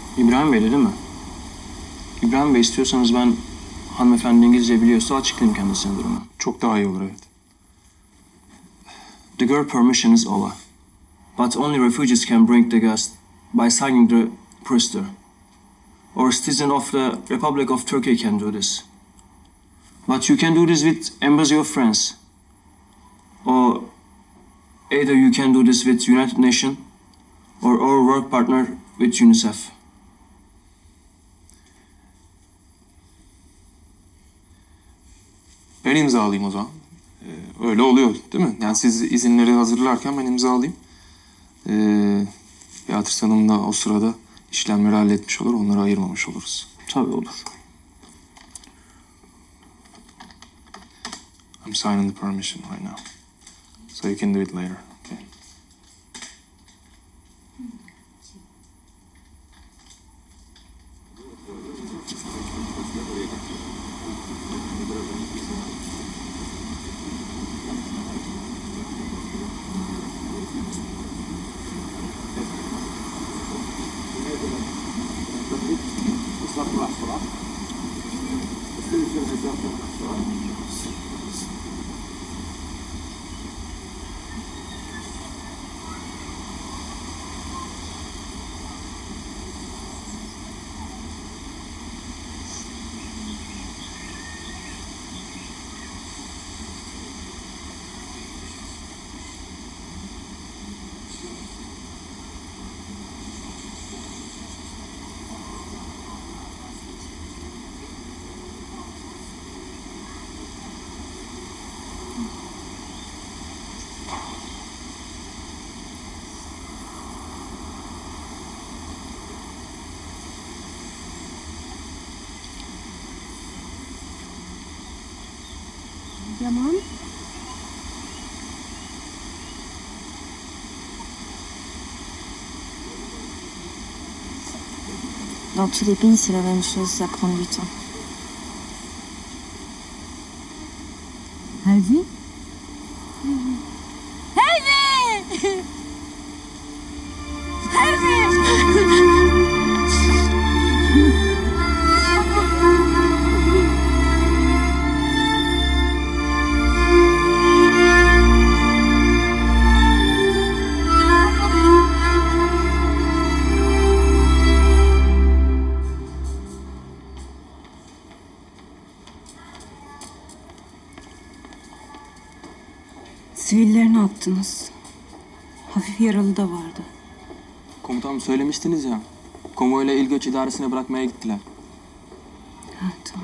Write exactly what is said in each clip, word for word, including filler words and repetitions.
İbrahim Bey'le değil mi? İbrahim Bey, istiyorsanız ben hanımefendi İngilizce biliyorsa açıklayayım kendisine durumu. Çok daha iyi olur, evet. The girl permission is over. But only refugees can bring the guest by signing the priester. Or citizen of the Republic of Turkey can do this. But you can do this with Embassy of France. Or either you can do this with United Nations or our work partner with UNICEF. Ben imzalayayım o zaman. Ee, öyle oluyor değil mi? Yani siz izinleri hazırlarken ben imzalayayım. Ee, Beatrice Hanım da o sırada işlemleri halletmiş olur, onları ayırmamış oluruz. Tabii olur. I'm signing the permission right now. So you can do it later. Okay. Yaman. Dans tous les pays, c'est la même chose, ça prend du temps. Harvey? Harvey! Harvey! Sivilleri ne yaptınız? Hafif yaralı da vardı. Komutanım, söylemiştiniz ya. Konvoyla İl Göç İdaresi'ne bırakmaya gittiler. Ha, tamam.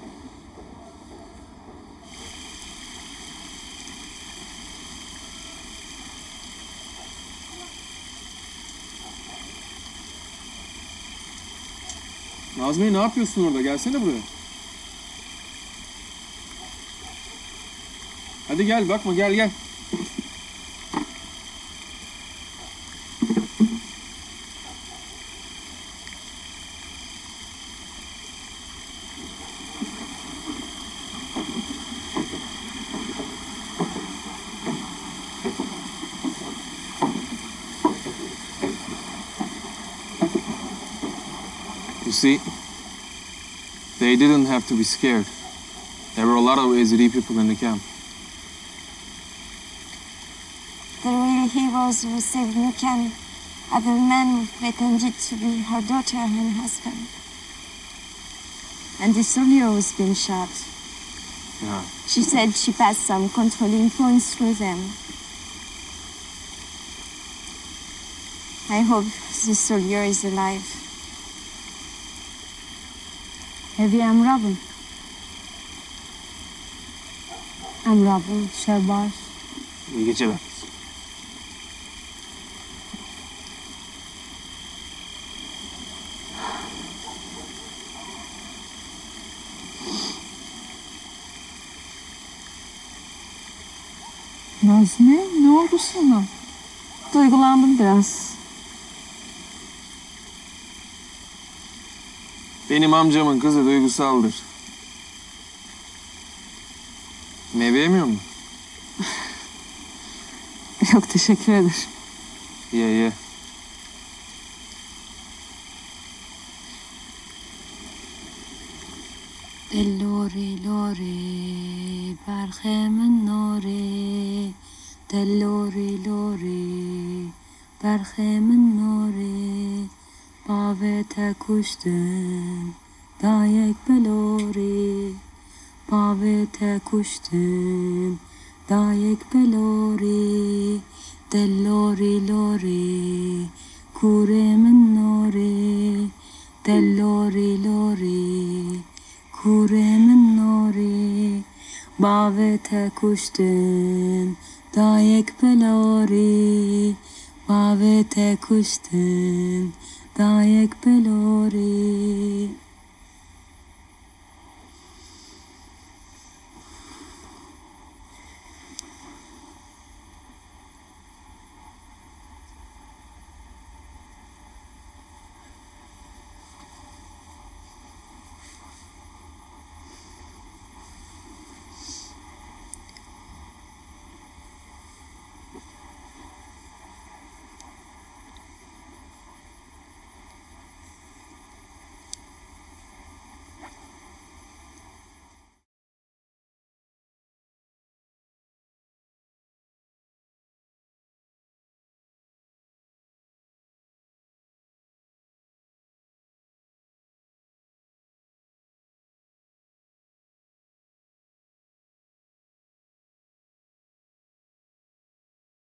Nazmiye, ne yapıyorsun orada? Gelsene buraya. Hadi gel, bakma, gel gel. You see, they didn't have to be scared. There were a lot of Yazidi people in the camp. The real heroes who saved Nukan are the men who pretended to be her daughter and husband. And the soldier who's been shot. Yeah. She said she passed some controlling points through them. I hope the soldier is alive. Heavy, I'm Robin. I'm Robin Şerbaş. İyi geceler. Nazmi, ne oldu sana? Duygulandım biraz. Benim amcamın kızı duygusaldır. Meyve yemiyor mu? Yok, teşekkür ederim. Ye ye. دلوری لوری برخ من نوری دلوری لوری برخ من نوری باوه تکشتن دایک بلوری باوه تکشتن دایک بلوری دلوری لوری کوره من نوری دلوری لوری کوره من نوری باوه تکشتن دایک بلوری باوه تکشتن دایک بلوری